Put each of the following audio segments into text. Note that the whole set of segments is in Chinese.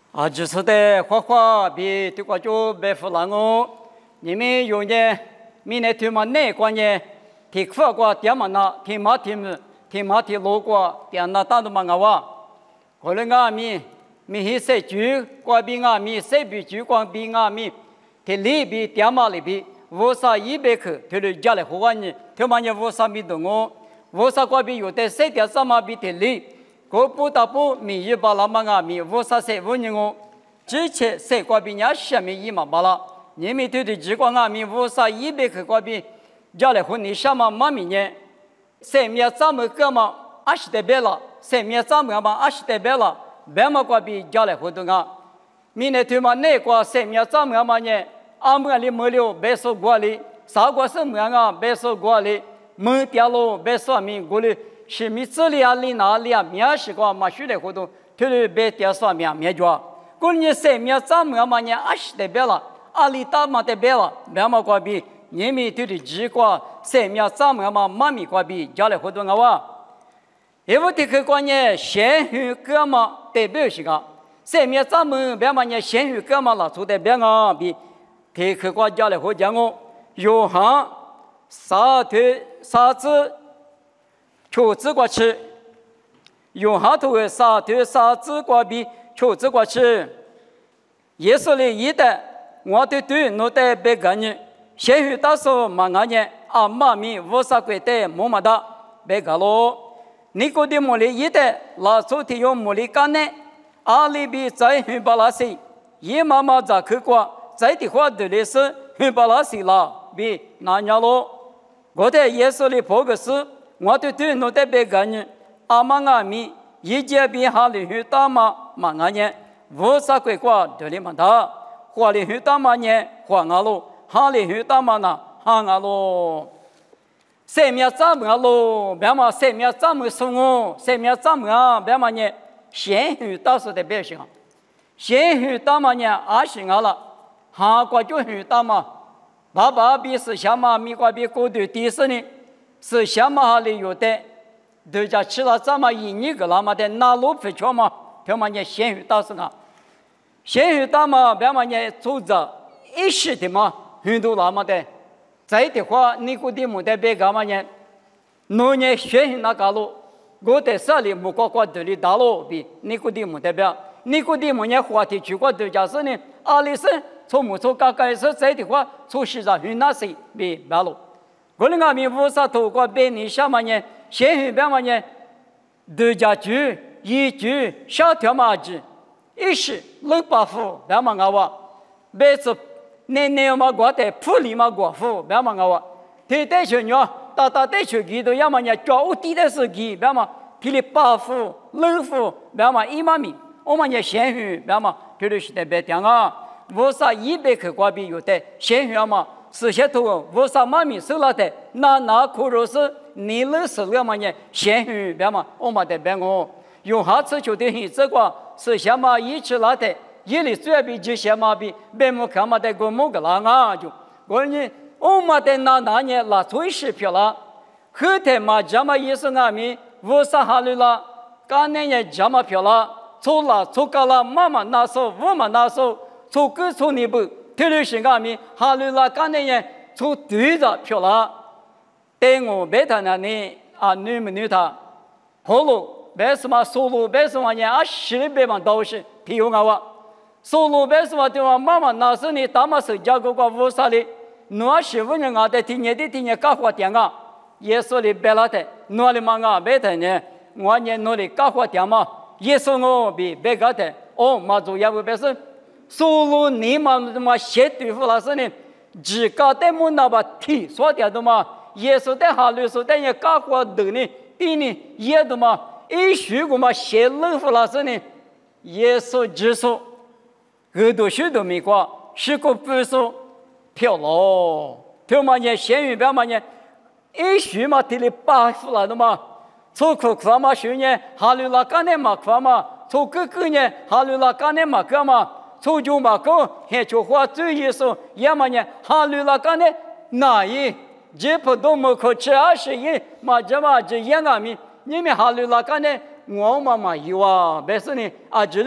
只是的花花比对过就白富郎哦，你们有呢，明年对嘛内关呢，提课过点嘛那，提马提路过点那大都嘛哇，可能啊咪去设局，过边啊咪设比局光边啊咪，提里比点嘛里比，我啥100克，提了家里好玩呢，提嘛呢我啥咪懂哦，我啥过边有的设点啥嘛比提里。国不达不米一巴拉嘛啊米五三四五年哦，之前谁国比伢下面一嘛巴拉，你们对的几光啊米五三100克国比，家里婚礼什么嘛米呢？谁面咱们干嘛20代表了？谁面咱们嘛20代表了？别嘛国比家里活动啊，明年对嘛哪国谁面咱们嘛呢？俺们里没了别说过里，啥国什么啊别说过里，没掉了别说明过里。是米这里啊，里哪里啊？面是个嘛，许的活动，特别别点上面抓。过年谁面咱们嘛呢？20代表了，阿里大嘛代表了，别嘛过比，你们对的几个谁面咱们嘛妈咪过比，家里活动啊哇。因为这个过年鲜鱼哥嘛代表是个，谁面咱们别嘛呢？鲜鱼哥嘛了，做代表啊比，这个过家里活动哦，有行沙腿沙子。求子过去，用下头的沙对沙子过比求子过去。耶稣的一代，我对诺代别个人，先去打手马安人，阿妈咪无啥贵的么么哒别个咯。你个的莫里一代，拉出提用莫里干呢？阿里比在去巴拉西，伊妈妈在去过，在的话的历史去巴拉西啦，比那样咯。我的耶稣的破个事。我对诺代别个人，阿妈阿咪，一节比哈里去打嘛嘛安人，无啥鬼瓜对里嘛打，花里去打嘛呢，花阿路，哈里去打嘛那哈阿路，谁面咱们阿路，别嘛谁面咱们送哦，谁面咱们啊，别嘛呢，先去打是的别行，先去打嘛呢，阿行阿了，哈瓜就去打嘛，爸爸比是下嘛，米瓜比过对第四呢。是下马哈里有的，大家吃了这么一年个那么的拿路费钱嘛，他们也咸鱼打是啊，咸鱼打嘛，别嘛也组织一时的嘛，很多那么的，再的话你估计没得别个嘛呢，农业咸鱼那个路，我在这里木瓜这里打路比你估计没得别，你估计没呢话题去过大家是呢，阿里是从木从刚开始再的话，从市场云南是比别路。我们阿弥无啥透过别人什么呢？先去别么呢？大家居一居小条马子，一时600户别么阿哇，别是年嘛过的，普里嘛过户别么阿哇，天天去呢，大天去几多要么呢？叫我地的是几别么？皮里8户6户别么1万米，我们也先去别么？皮里是特别强啊，无啥100克过比有的先去嘛。是些头我啥妈咪收了的，那可若是你那是了嘛呢？咸鱼别嘛，我嘛得别我用下次就得很这个是些嘛一起来的，一里最比就些嘛比别么看嘛得个么个啦啊就，我呢我嘛得那呢拉最是票了，后头嘛这么意思阿咪我啥哈里了，刚年也这么票了，错了错高了，妈妈拿手我嘛拿手，错个错你不。特别是阿咪，哈鲁拉干的人从对着票了，对我别谈了你啊，女不女他，后路别什么收入别什么人啊，1000万都是皮用我，收入别什么地方妈妈那是你大马手加个无啥的，那15年啊的听年搞活点啊，也说的别了的，那里嘛啊别谈呢，我呢那里搞活点嘛，也说我比别个的，哦，马祖也不别是。收入你嘛写对付老师呢，自家的么那把提说掉的嘛，也是在哈律说的也搞活的呢，比呢也的嘛，一学个嘛写老夫老师呢，也是只说，很多许多没过，是个不说票咯，票嘛也咸鱼票嘛也，一学嘛提了8副了的嘛，错口课嘛学呢，哈律拉干的嘛课嘛，错哥呢，哈律拉干的嘛课嘛。初中嘛，个还就话最意思，要么呢，哈鲁拉干的那一，这不都没可吃21嘛，这嘛这样啊咪，你们哈鲁拉干的我妈妈有啊，别是呢啊，这里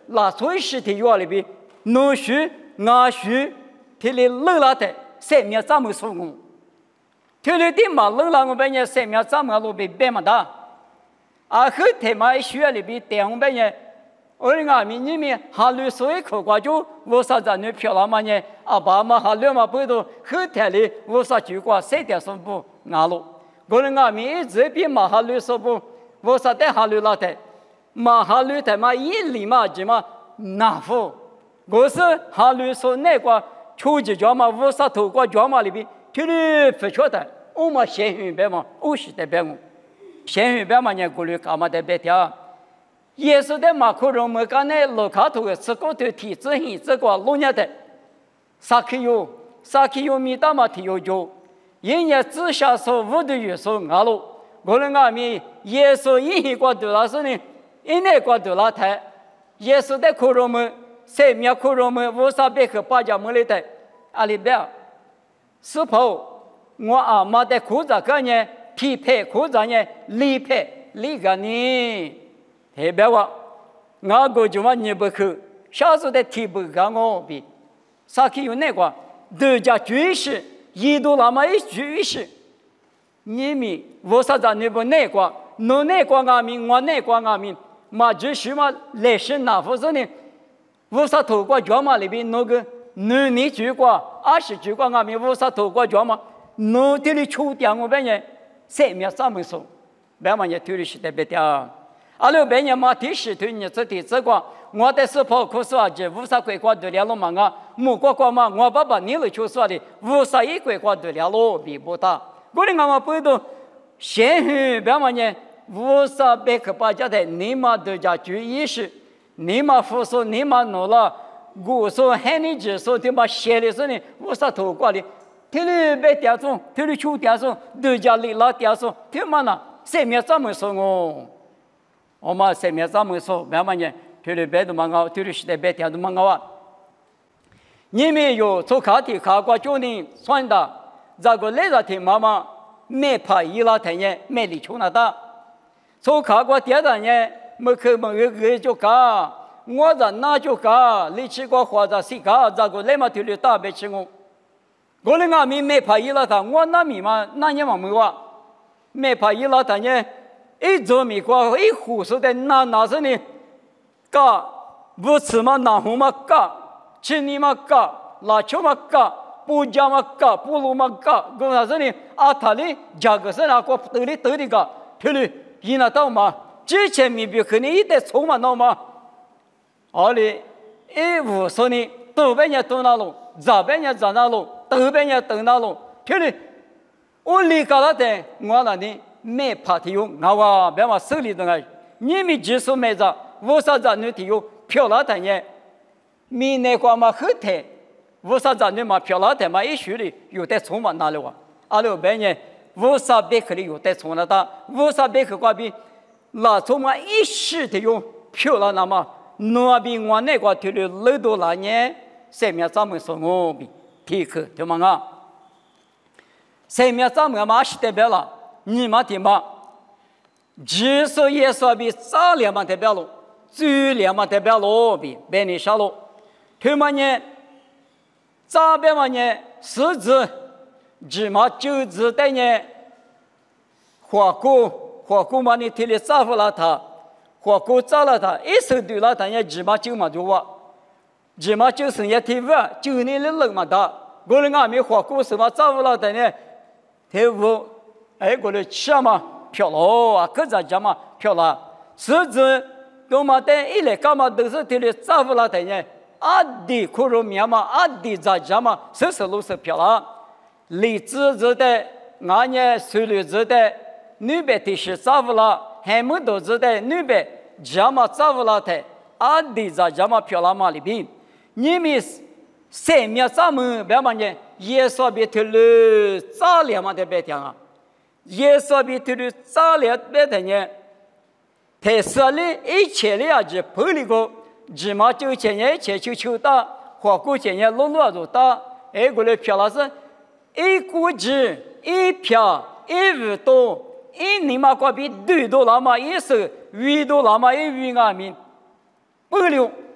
那所以实体药里边，农书、牙书，他的老拉的生命怎么说我？他的地嘛老拉我边呢生命怎么路边变么大？啊，后头嘛学里边电红边呢，我的阿弥你们哈律所以口挂就我啥子女漂亮嘛呢？阿爸嘛哈律嘛不都后头里我啥就挂谁点什么阿路？我的阿弥一直比嘛哈律说不，我啥在哈律拉的，嘛哈律的嘛一里嘛就嘛难服。我是哈律说那个初级教嘛，我啥头挂教嘛里边，他的不晓得，我嘛先学白嘛，我是代表我。先学白嘛呢，过来干嘛的白条？耶稣的马可容么干呢？路卡头的吃过头体质性这个弄伢的，撒克有米大嘛提有酒，人家只下手无的有手阿路，我的阿弥耶稣一过头了是呢，一年过头了台，耶稣的可容么，生命可容么，无啥别个把家么来的，阿里边，是否我阿妈的裤子个呢？匹配裤子呢？理配理个呢？代表我，我个就嘛你不去，小时候的提不干我比，啥去有那个，大家军事，一度那么一军事，你们我啥子你不那个，侬那个阿弥，我那个阿弥，嘛就是嘛来生那不是呢？我啥透过脚嘛里边那个男女举过，20举过阿弥，我啥透过脚嘛，侬这里抽掉我边人。生命怎么说？别嘛也推理是特别的。阿拉别人嘛提示推你这提这个，我的是跑可是啊，这无啥规划对了了嘛啊，木瓜瓜嘛，我爸爸你了就说的，无啥一规划对了了，比不大。我的俺们不都先去别嘛呢？无啥别个把家的，你嘛都叫注意识，你嘛服说你嘛弄了，我说喊你就说的嘛写的是呢，无啥头挂的。他们被点中，他们出点中，都家里老点中，他们呢，生命怎么说我们生命怎么说？慢慢呢，他们别的蛮好，他们是在别点都蛮好啊。你们有做课题考过就能算的，这个来着听妈妈没怕伊拉太阳没理出那的，做考过第二年没去没个就搞，我在那就搞，你去过或者是搞，这个来嘛他们大别吃我。我的阿弥没怕伊拉他，我那米嘛那年嘛没话，没怕伊拉他呢，一做米瓜一胡说的那是呢，嘎不吃嘛那红嘛嘎，吃你嘛嘎，拉球嘛嘎，不加嘛嘎，不卤嘛嘎，我那是呢阿他哩价格是那个得的嘎，对哩，伊那到嘛，之前米比可能一点错嘛那嘛，阿哩一胡说呢，多半年多那路，咋半年咋那路。都被人等到了，听哩，我离开了的，我那里没怕提用，我别嘛手里头个，你们技术没着，我啥子你提用漂亮的呢？米那个嘛后台，我啥子你嘛漂亮的嘛一学里有点错嘛哪里哇？阿拉别人我啥别克里有点错了的，我啥别克挂比那错嘛一学的用漂亮那么，那比我那个听哩老多那年，生命怎么说我比？提克对吗？啊，生命怎么嘛是代表了？你嘛听嘛？技术也说比质量嘛代表了，质量嘛代表了比别人少了。对吗？呢？这边嘛呢？实质，只嘛就只的呢？火锅嘛你提了招呼了他，火锅招了他，一手对了他呢，只嘛就嘛就话。只嘛就是也提问，就你的人嘛的，我的阿弥火锅什么招呼了的呢？提问，哎，我的吃嘛漂亮啊，各家嘛漂亮，实质都嘛的一来干嘛都是提了招呼了的呢？阿弟可容面嘛，阿弟家嘛，事事都是漂亮，理智子的，俺呢水里子的，女别的是招呼了，还没多子的女别家嘛招呼了的，阿弟家嘛漂亮嘛里边。你们生命怎么别嘛呢？耶稣比头了早两嘛的别讲啊，耶稣比头了早两别的呢，他设立一切的啊，就破了个，只嘛就前年一切就求打，花过前年落入打，哎，过来票了是，一股子一票一五多，一年嘛过比2多了嘛，一手2多了嘛，一余阿民，不了。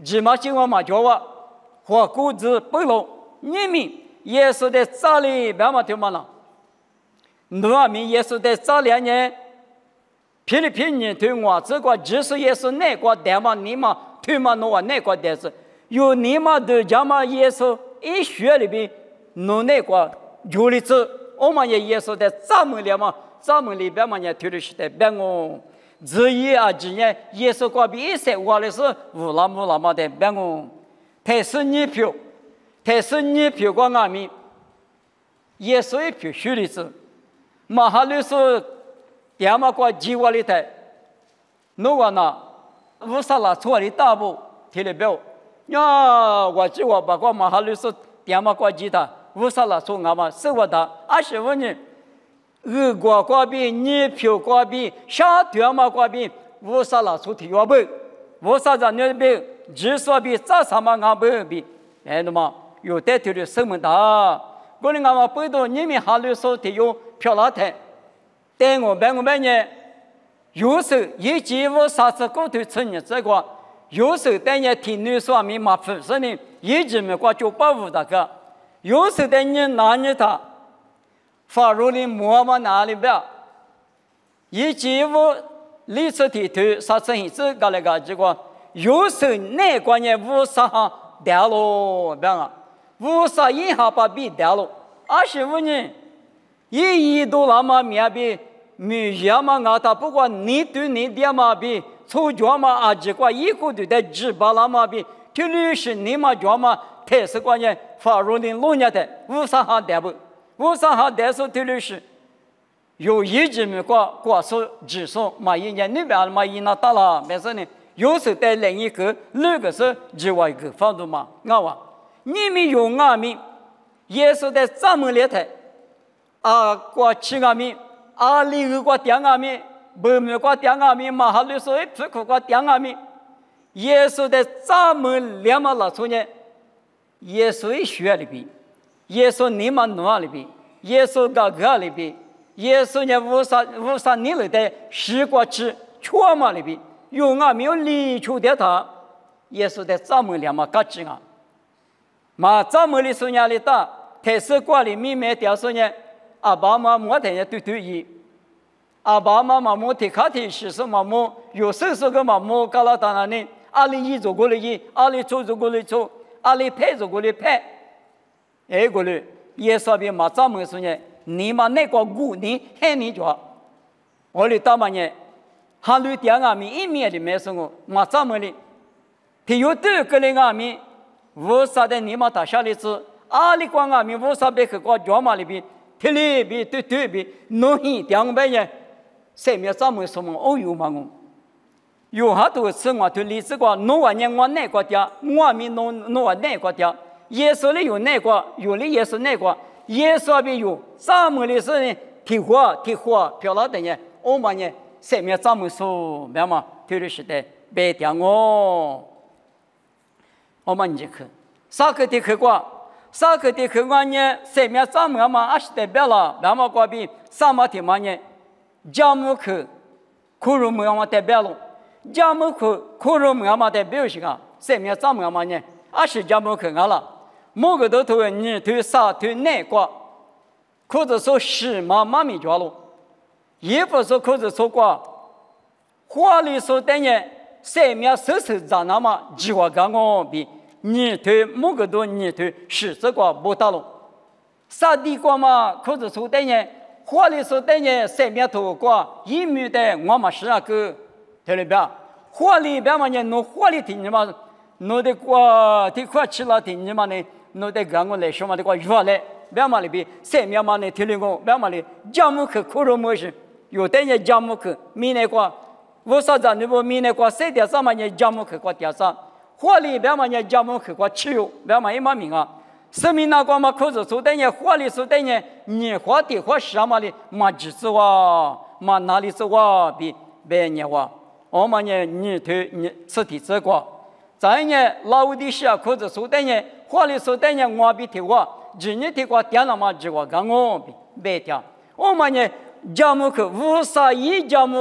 只嘛今晚嘛叫我或骨子不露，你们耶稣的扎里别嘛听嘛了，我们耶稣的扎里呢，菲律宾人对我这个只是耶稣那个的嘛，你嘛对嘛我那个的是，有你嘛的讲嘛耶稣一学里边弄那个有的子，我们也耶稣的扎门里嘛，扎门里边嘛也推的是的别我。只一啊，今年耶稣过比一些我的是乌拉嘛的别我，他是你票过俺们，耶稣一票虚的是，马哈律是点嘛过几万里台，那个呢，乌萨拉错的大步提了表，呀，我只我把过马哈律是点嘛过几台，乌萨拉错俺们是我的20年。俄国国兵、日票国兵、沙特嘛国兵，乌萨拉出提我不，乌萨在那边只说比咋什么俺不比，哎那么有带头的什么的，过来俺们不懂你们哈律说提有票拉台，但我们呢，有时一季乌萨次过头成年这个，有时但也听你说明嘛不是呢，一直没过就保护那个，有时但你拿你他。法律里摸嘛哪里边？以及我历史地图啥子意思？搞那个结果，有时那关键乌沙掉了，别啊，乌沙一下把笔掉了。25年，一度那么面比米亚嘛阿他不管你对你的嘛比，出脚嘛啊结果一个对的只把那么比，这里是你嘛脚嘛，特是关键法律里弄下的乌沙哈掉不？乌沙哈带手推律师，有一直没过手指手，嘛一年那边嘛一拿大了，没事呢。有时带另一个，那个是另外一个法律嘛，我话你们有俺们，也是在咱们里头，啊，过去俺们，啊，另一个点俺们，不没过点俺们嘛，哈律师一批过点俺们，也是在咱们两嘛老出呢，也是一学里边。耶稣你们哪里边？耶稣个里边？耶稣呢？乌萨尼里的十国之全嘛里边，有俺没有离出的他，耶稣的咱们两嘛各自啊，嘛咱们的说伢里大，特是国里面没掉说呢，阿爸妈没得呢对伊，阿爸妈妈没提卡提是什么么？有时个嘛么搞了当然呢，阿里一做过了一，阿里做过了做，阿里配做过了配。哎，过来，耶稣比马咱们说呢，你嘛那个古你喊你叫，我哩大嘛呢，哈律点俺们一面的没什么，马咱们哩，他有多个人俺们，无啥的你嘛打下来子，阿里光俺们无啥别去过叫嘛里边，他里边对边，农业点白呢，上面咱们什么哦有嘛我，有好多次我对历史个农万年我那个家，我们农万那个家。耶稣里有那个，有的耶稣那个，耶稣边有咱们的是呢，提火，漂亮的呢，我们呢，上面咱们说，明嘛，推的是的，白点哦，我们就去，啥个的去过，啥个的去过呢？上面咱们嘛，还是代表了，明嘛过边，啥嘛的嘛呢？家母去，苦肉嘛代表了，家母去，苦肉嘛代表是个，上面咱们嘛呢，还是家母去俺了。某个都头你头啥头哪个，或者说是妈咪抓了，也不说或者说过，话里说等于上面手在那么计划刚刚比你头某个都你头是这个不大了，啥地方嘛或者说等于话里说等于上面头过一米的我们是那个对了吧？话里边嘛呢，弄话里听你嘛，弄的过的快吃了听你嘛呢。侬得讲我来说嘛，这个原来别嘛里边三面嘛呢，听了我别嘛里家母去苦肉模式，有的人家母去，明年过，我啥子你不明年过3点3嘛呢家母去过点啥，火里别嘛呢家母去过吃肉，别嘛一嘛名啊，生命那个嘛可是说的人火里说的人，你火的火什么的嘛只是哇，嘛哪里是哇比别人哇，我嘛呢你对你实体这个，再呢老的是啊可是说的人。话里说等于我比提过，今年提过点了嘛？就我讲我比别点。我们呢，家母去乌沙一家母去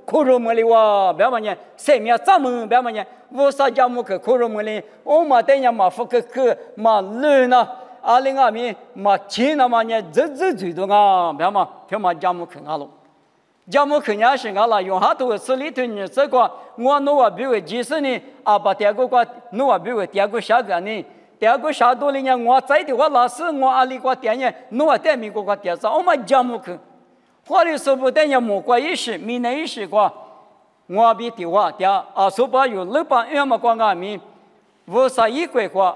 코로물리와 배만냐 세미야 짬은 배만냐 우사자무크 코로물리 오마데냐 마포크 마르나 알링아미 마치나마냐 즈즈즈도가 배마 표마 자무크 알로 자무크냐 싱알라 용하도 슬리트니 서과 원노와 비웨 지스니 아바티아고과 노와 비웨 티아고 샤가니 티아고 샤돌리냐 와사이디 와라스 와 알리과 티아냐 노와 테미고과 티아사 오마 자무크 화리서부대냐 모과 이시 미네 이시과 와비티와 티아 아소바유 르파 에마과가미 워사 이괴과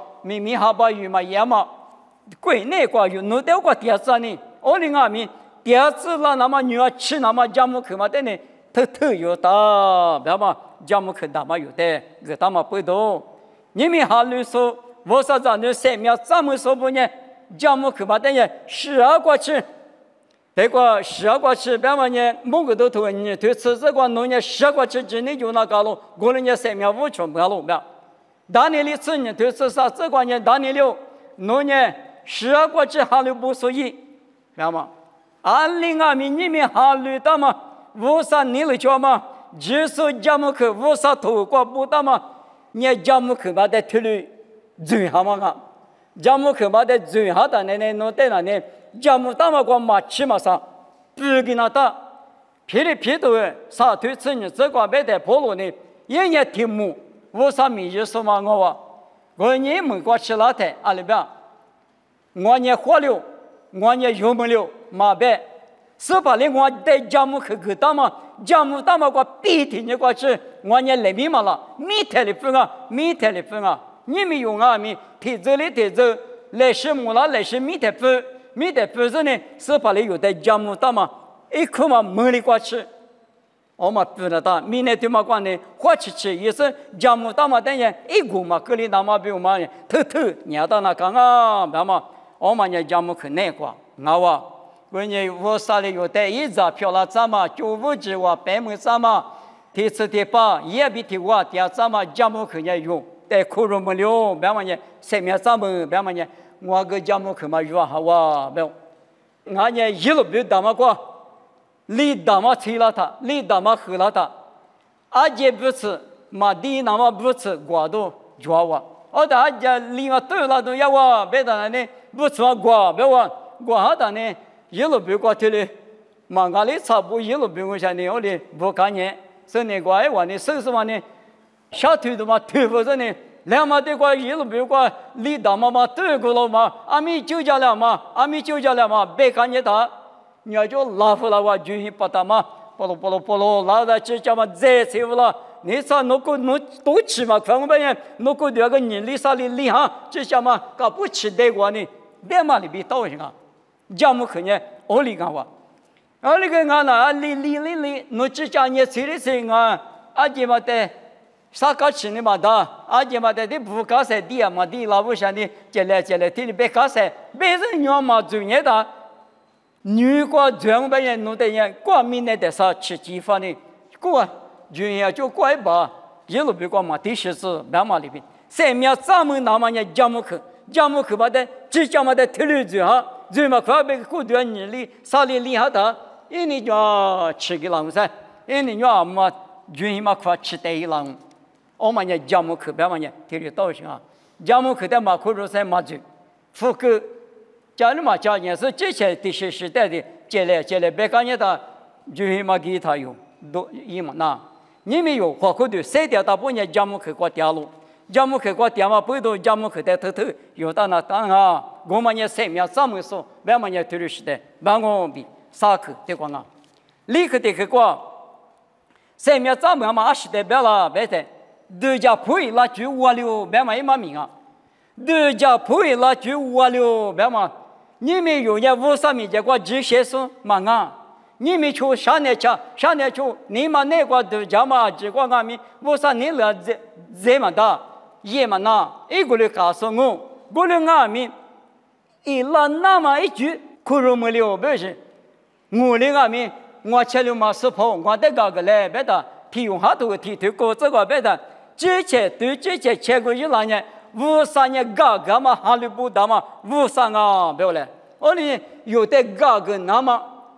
미미하바유마 야마贵内挂有奴掉挂第三呢，我另外面第二次啦，那么女儿吃那么项目去嘛的呢，偷有的，别嘛项目去那么有的，个他妈不多。你们考虑说，我说咱那三秒咱们说不呢，项目去嘛的呢，12过去，这个12过去，别嘛呢，某个都投你投吃这个农业12过去之内就那个了，过了呢3秒5全不了别。当年的吃呢投吃啥这个呢，当年了农业。12过去考虑不所以，知道吗？20年你们考虑到吗？53年了叫吗？就是项目去53头过不到吗？你项目去把它推了，最好嘛个，项目去把它最好的那弄在那呢，项目到嘛个嘛起嘛啥，不给那打，皮里皮头啥推车呢？这个别在跑路呢，人家题目53米就说嘛我话，我你们过去那台阿里边。我也活了，我也有没了，马白，是把你我在家母去给他嘛，家母他们个必定的过去，我也来密码了，密台里分啊，密台里分啊，你们用啊密，提走里提走，来是木了，来是密台分，密台分是呢，是把你有在家母他嘛，一口嘛没里过去，我嘛不知道，明年对嘛关呢，花吃也是家母他嘛，等下一股嘛，格里他嘛比我嘛，偷你到那干啊，别嘛。我们也讲不可耐过，我关键我啥里有带一张票了，咱们95%我3%嘛，第4第8也比第5第3嘛，讲不可也有，带苦肉没了，别么呢，3面3门，别么呢，我个讲不可嘛有好哇，别，俺呢一路别打嘛过，离打嘛吹了他，离打嘛喝了他，阿姐不吃，嘛地那么不吃，我都抓我。我大家另外对了都要我，别的呢不错过，别我好的呢一路别过去了，忙个里差不一路别过去呢，我的不看见，所以那个哎我呢30万呢，小腿的嘛腿不是呢，两毛的过一路别过，离大嘛对过了嘛，阿米就叫了嘛，别看见他，你要就拉回来我就去把他嘛，波罗，拉到这叫嘛再吃不了。你说那个那多吃嘛？看我们人，那个这个人力啥的厉害，这下嘛搞不吃得过呢，别嘛里边倒行啊，家母可能我里干话，我里个俺那里，那这家人吃的吃啊，阿姐嘛的，啥搞吃的嘛的，阿姐嘛的不搞晒地啊嘛地，老不想的，接来，听你别搞晒，别人娘嘛做人的，女个全部人弄的人，光明的在啥吃鸡饭的，过。军呀就怪吧，一路别光嘛，第10次别嘛里边，3面3门那么呢，家母去把的，只讲嘛的推了嘴哈，嘴嘛快被苦掉你里，啥里厉害的，一年就吃个狼噻，一年就嘛军嘛快吃得一狼，我们呢家母去别嘛呢，推了多少啊？家母去的嘛苦肉噻嘛嘴，富个家里嘛家也是这些第10时代的，接来别看见他军嘛给他用，都一嘛那。你们有花苦的，3条大半年家母去过掉了，家母去过掉嘛，不多家母去在偷，有到那当啊，我们也3面3门说，别们也推了时代，办公比啥去对光啊，立刻得去过，3面3门嘛时代别了，别的，2家配了就5了，别嘛一码名啊，2家配了就5了，别嘛，你们有人53米结果直接说嘛啊。你们去上年去，你们那个都讲嘛，结果俺们53年了，这么大，也么那，一个人告诉我们俺们一拉那么一句，苦肉没了，不是，我的俺们，我吃了嘛是跑，我得搞个来，别的，提用好多提过这个别的，之前吃过一两年，53年搞个嘛，哈利不大嘛，53啊，别来，我呢有的搞个那么。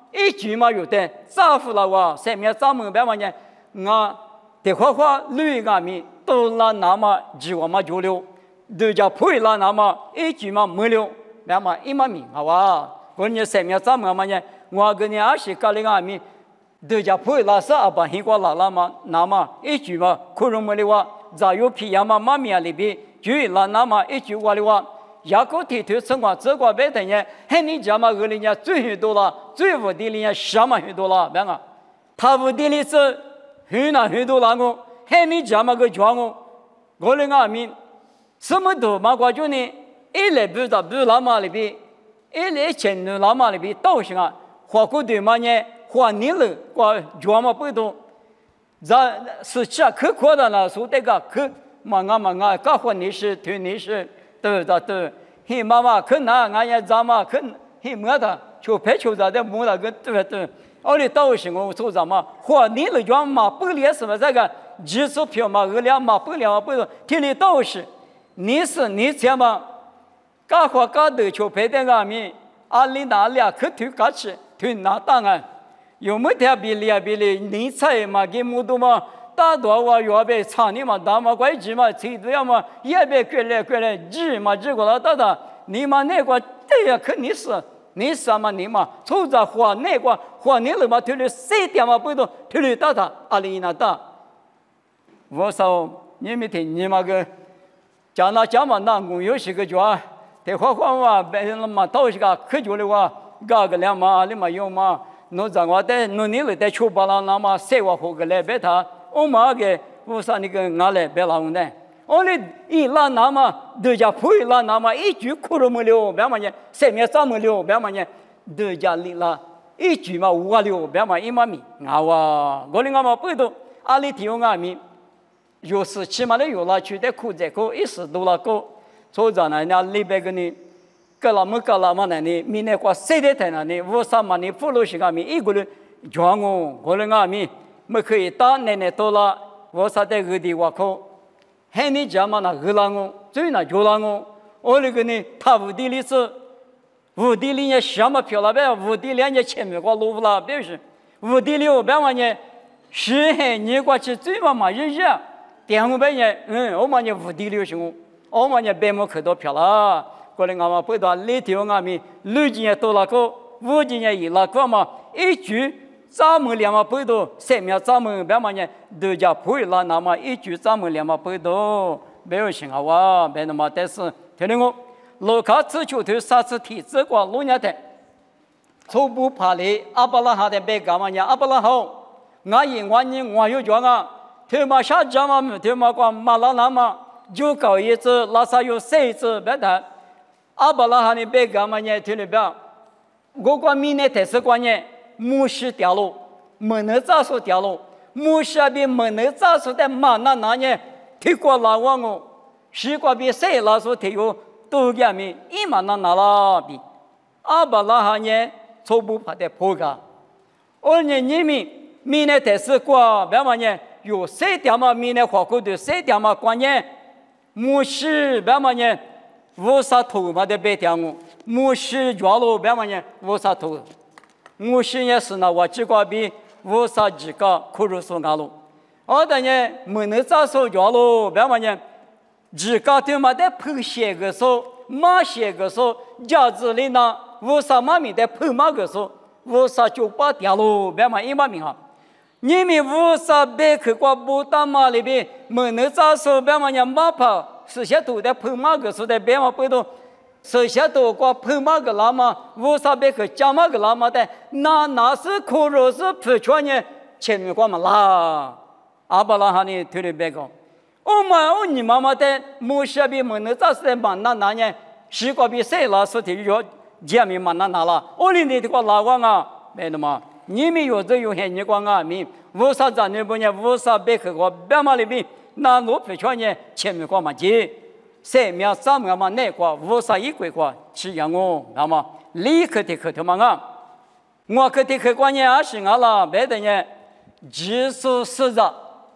一句嘛有的，丈夫了哇，上面咱们别嘛呢，我的话女俺们都拿那么几万嘛就了，都叫配了那么一句嘛没了，别嘛一嘛命好哇，我呢上面咱们嘛呢，我跟你20个的俺们。都叫配拉萨阿巴希瓜拉拉嘛，那么一句嘛，可能没的话，再有皮亚嘛妈咪里边，就拉那么一句话的话，雅各提头生活这个白的呢，很你家嘛俄里呢最很多了，最无敌里呢什么很多了，别个，他无敌里是很多了个，很你家嘛个庄个，我的阿明，什么都嘛过就呢，一来不到不拉嘛里边，一来钱的拉嘛里边都行啊，花过对嘛呢？花你了，过专门不多，咱是吃可苦的了，说这个可嘛，干活你是对你是对，嘿妈妈可拿俺也咱嘛可嘿么的，就拍球子的么那个对，奥利到时我说咱嘛，花你了专嘛不了什么这个技术票嘛2嘛不了不多，听你到时你是你这嘛，干活干的就拍的俺们，阿里那俩可推干吃推拿当啊。有没得比例，你猜嘛？给木头嘛？大多我要被厂里嘛，大嘛怪鸡嘛，最多要嘛也被过来，鸡嘛过来大，你嘛那个对呀，肯定是你什么你嘛，凑着花那个花你了嘛，推了3点嘛不多，推了大，阿里那大。我说你没听你嘛个讲嘛，那我有些个叫，得花嘛，别人嘛到时个可久的话，搞个2嘛，你嘛用嘛。侬在我的侬你了在秋巴拉那么生活好个来别他，我嘛个我说那个俺来别老呢，我哩一拉那么都叫配拉那么一句苦都没了，别嘛呢，上面3没了，别嘛呢，都叫哩拉一句嘛5了，别嘛1嘛米，我哩我嘛不懂，阿里提我阿米，有时起码的有了去的苦在苦，一时多了苦，所以讲呢，那里边个呢。格拉嘛呢？你明年过7天台呢？你53嘛？你付了些个米，一个人赚我的阿米，没可以打奶多了，我啥在个地我靠，喊你家嘛那个啦我，最那就啦我那个呢，他无地里是，无地里呢什么票了呗？无地里呢前面过路了，别是，无地里我别嘛呢，是喊你过去最嘛日，点我别呢，我嘛呢无地里是我嘛呢白么可多票了。过来俺们不到里头俺们6斤也多了个，5斤也一了个嘛，一句咱们2嘛不多，3面咱们别嘛呢都叫配了，那么一句咱们2嘛不多，没有信号哇，别那么但是听听我，老卡自求头3次体这个路年的，初步爬里阿巴拉哈的别干嘛呢？阿巴拉好，我有讲啊，他妈下家嘛，他妈光马拉那嘛，就搞一次，拉萨有3次别的。阿巴拉哈尼别干嘛呢？听里边，我管明年台是关键，木石掉落，没能咋说掉落，木石那边没能咋说的马那呢？提过拉我，西瓜比谁拉说提有多个米，一马那了比，阿巴拉哈呢，初步爬的坡个，而呢你们明年台是过别嘛呢？有3点嘛，明年花过的3点嘛关键，木石别嘛呢？无啥头嘛的白天我，木是抓了别嘛呢？无啥头，木是也是那我几个比无啥几个苦肉说俺了。我的呢，没能咋说抓了别嘛呢？几个对嘛的碰鞋个说，马鞋个说，家子里呢无啥嘛米的碰马个说，无啥就把掉了别嘛1嘛米哈。你们无啥别去过不打马里边，没能咋说别嘛呢？马跑。是些都在碰马个时代别嘛不多，是些都过碰马个拉嘛，无啥别个讲马个拉嘛的，那是苦肉是不全呢，前面过嘛啦，阿巴拉哈尼推的别个，我你妈妈的木下边没能咋是的嘛那呢，西瓜比谁拉是的有前面嘛那了，我哩你的个拉光啊，没的嘛，你们有这有些你光啊咪，无啥咱那不呢，无啥别个个别嘛里边。那路不全呢，前面过嘛接，3面3面嘛那个无啥一个个，只让我那么立刻的可头嘛啊，我可的可关键啊是俺啦，别的呢，技术实在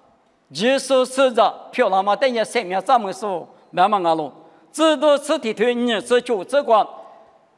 漂亮嘛，等下3面3面说慢慢俺路，知道此地头你是就这个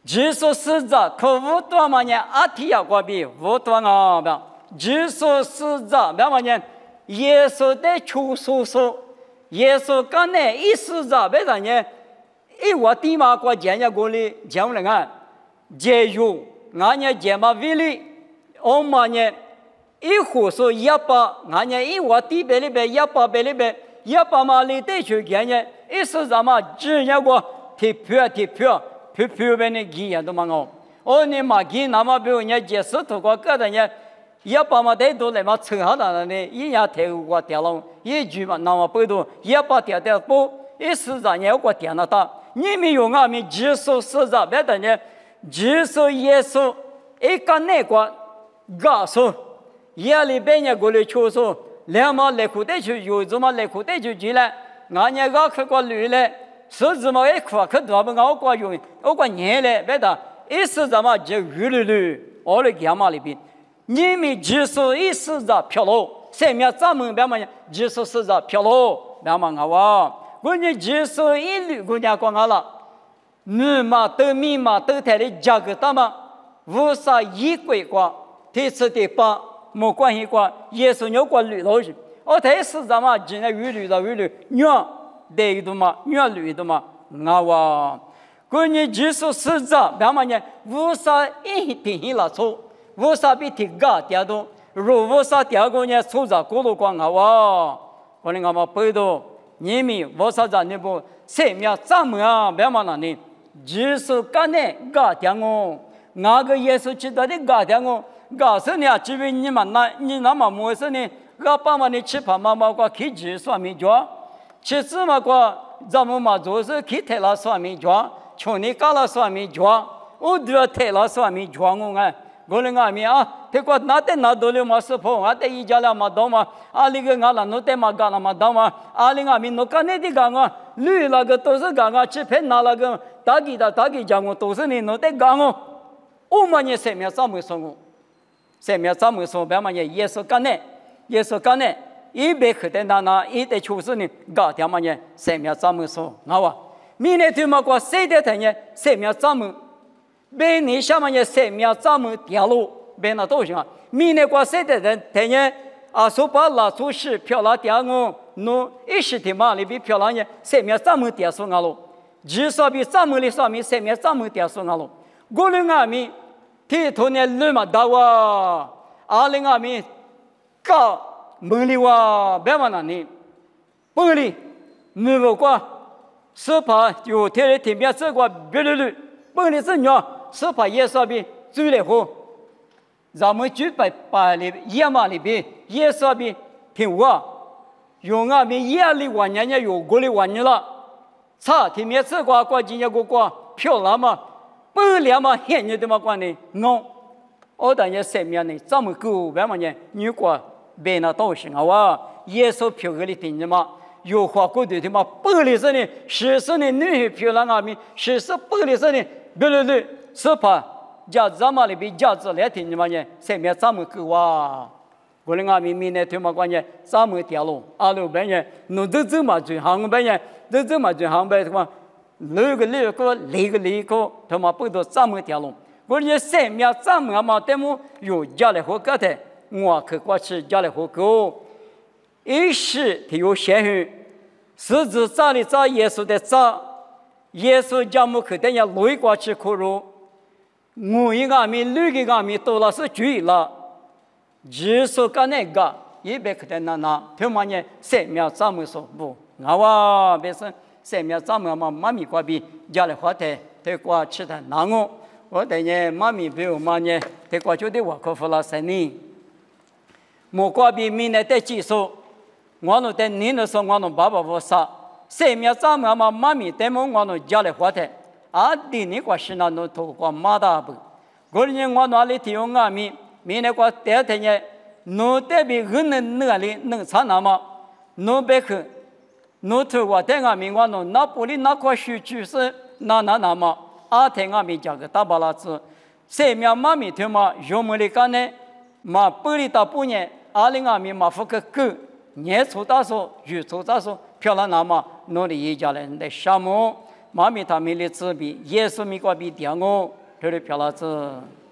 耶稣死在可无多嘛年阿提亚国比无多啊吧，耶稣死在别嘛年耶稣的出所说，耶稣刚才一死在别人年，一我地嘛国家人国里讲了啊，节约俺年节嘛为了，我嘛年一户说100，俺年一我地边里边100边里边100嘛里得去讲年，一死在嘛只要个提票。票边的基人都蛮好，你马基那么比如人家解释图个个人家100嘛得多来嘛扯下来呢，一下提过掉了，一句嘛那么不多100掉不，一时间也过掉了他，你们用俺们接受实在别的呢，接受耶稣一个那个告诉，夜里边人过来求说，两毛来苦的去，有什么来苦的去进来，俺家个去过旅来。是怎么一块可多不我过用，我过年嘞，别的，一时怎么就越来越，我的家嘛里边，你们接受一时在飘落，前面咱们别嘛接受是在飘落，别嘛我你接受一律国家讲好了，你嘛都密码都台的价格大嘛，无啥一规划，第次第八没关系过，也是有过绿老师，我台是咱们今天越来娘。对的嘛，越绿的嘛，关于技术实在，别嘛呢，无啥一定了错，无啥比提高点多，如无啥第二个呢，出在过路光可能我们背到你们无啥在那部生命怎么样，别嘛那呢，技术干呢高点那个也是知道的高点告诉你啊，只为你们那么没事呢，我把嘛你吃饭嘛个开技术没做。其实嘛，咱们嘛就是去台了算命庄，从你搞了算命庄，我都要台了算命庄我那个面啊，这个那得那多了嘛是破，啊得一家了嘛多嘛，啊那个俺了那得嘛干了嘛多嘛，啊那个面那干那的干绿那个都是干吃片那个大鸡讲都是你那得干我们也生命怎么说生命怎么说，别嘛也是干的，一百克的那一得就是你搞掉嘛呢，生命怎么说？明年对嘛过谁的天呢？生命怎么？别你下嘛呢？生命怎么掉落？别那都行啊。明年过谁的天呢？说把拉出去漂亮掉侬一时的嘛里比漂亮呢，生命怎么掉说了？至少比怎么的上面生命怎么掉说了？我们面提头呢路嘛大哇，我们搞。门里别嘛那里，门里没有过，是怕有天的天边这个别的路，门里是鸟，是怕也是比最来好，咱们举把里野马里边也是比挺哇，用边野里玩人家有过的玩人了，差天边这个今年漂亮嘛，门里嘛很热的嘛关的，我等下生命呢，怎么够别嘛呢？你过。别那都行耶稣漂个里听着嘛，有话过对的嘛，不里是呢，是呢，女漂亮是不里是呢，对，是怕家咱们里边家子来听着嘛呢，生命怎么够我们明年听嘛关键怎么掉落，路边呢，侬都走嘛最行边呢，都走嘛最行边嘛，那个，他妈不都怎么掉落？我们生命怎么嘛，他们有家里和个的。我去过去家里喝狗，一时他有鲜血，是指找耶稣的找，耶稣将我去等下累过去哭肉，我一个面绿个面多了是醉了，耶稣干那个一百去等那，他妈呢生命怎么说不？别说生命怎么嘛妈咪过比家里喝的，他过去的那我等下妈咪比我妈呢，他过去的我可服了三年。莫过比明年的技术，我们在年的时候，我们爸爸我说，生命怎么嘛妈咪在我们家里活的，第二个是那侬透过马大不，过年我那里提用明年过第二天呢，侬得比那里能差那么，侬别去，侬透过在我们那不里那块数据是那么，天讲个大巴拉子，生命妈咪他妈用么里干呢，嘛不里到半年。2020嘛，福个狗，年初大说，月初大说，漂亮那么，努力一家人的项目， 马米他米的子比耶稣米瓜比点我，这里漂了子。